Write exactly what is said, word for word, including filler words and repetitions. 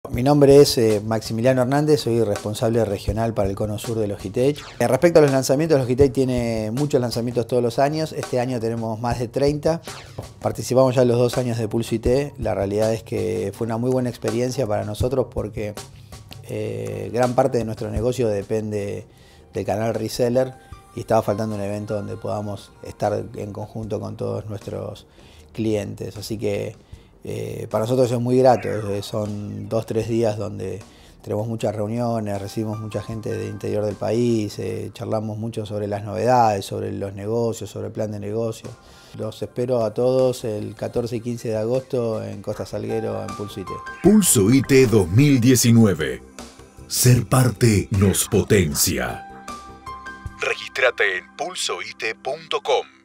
Mi nombre es eh, Maximiliano Hernández, soy responsable regional para el Cono Sur de Logitech. Eh, respecto a los lanzamientos, Logitech tiene muchos lanzamientos todos los años. Este año tenemos más de treinta. Participamos ya los dos años de Pulso I T. La realidad es que fue una muy buena experiencia para nosotros porque eh, gran parte de nuestro negocio depende del canal reseller y estaba faltando un evento donde podamos estar en conjunto con todos nuestros clientes. Así que Eh, para nosotros es muy grato, eh, son dos, tres días donde tenemos muchas reuniones, recibimos mucha gente del interior del país, eh, charlamos mucho sobre las novedades, sobre los negocios, sobre el plan de negocio. Los espero a todos el catorce y quince de agosto en Costa Salguero en Pulso I T. Pulso I T dos mil diecinueve. Ser parte nos potencia. Regístrate en pulso i t punto com.